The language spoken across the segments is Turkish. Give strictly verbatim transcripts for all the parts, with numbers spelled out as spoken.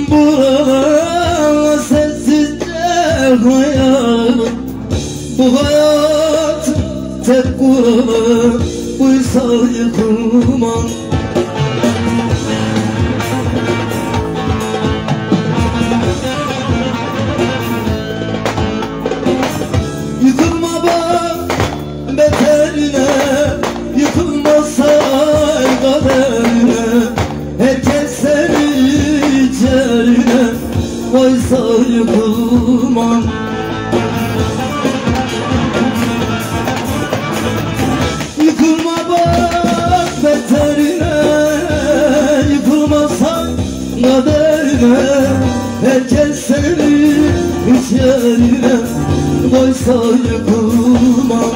Burada sessizce hayal, bu hayat tek kuralı buysa yıkılmam. Yıkılma bak beterine, yıkılmasay kaderine. Herkes seni içerine, oysa yıkılmam. Yıkılma bak beterine, yıkılmasay kaderine. Herkes seni içerine, oysa yıkılmam.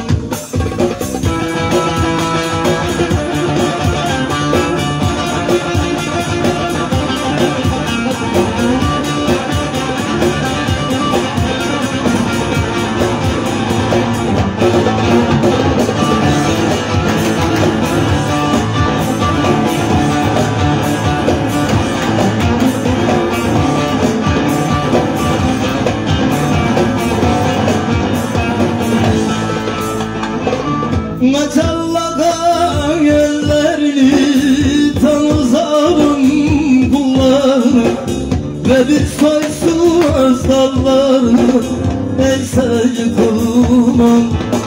Maçallaka ellerini tanızarım kullarını ve bir soysuz dallarını, neyse yıkılmam.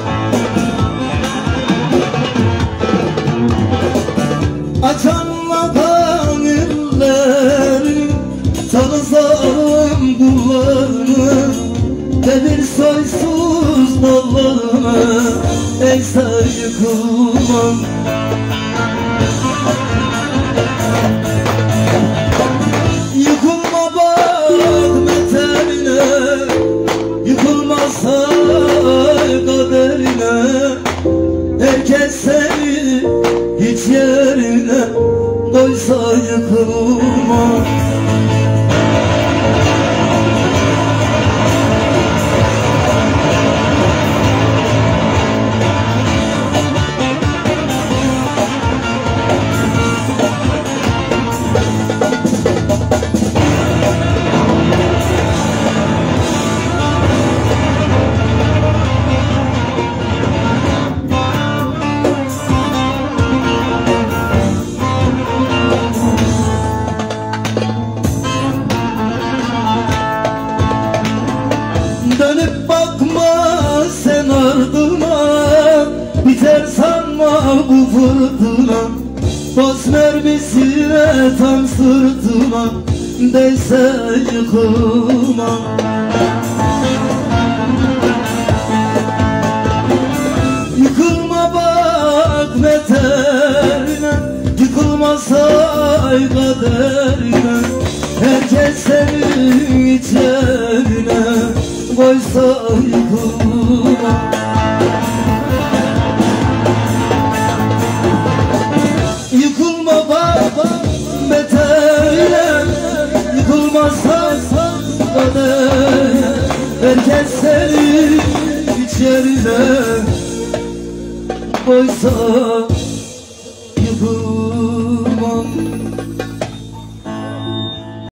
Açanlaka ellerini tanızarım kullarını ve bir soysuz dallarını, neyse yıkılmam. Yıkılma bak beterine, yıkılmazsa kaderine. Herkes seni hiç yerine, koysa yıkılmam. Dönüp bakma sen ardıma, biter sanma bu fırtına. Dost mermisine tam sırtıma, değse yıkılmam. Yıkılma bak beterine, yıkılmasay kaderine. Herkes senin içerine, koysa yıkılmam. Yıkılma bak beterine, yıkılmazsa kaderine. Herkes senin içerine, koysa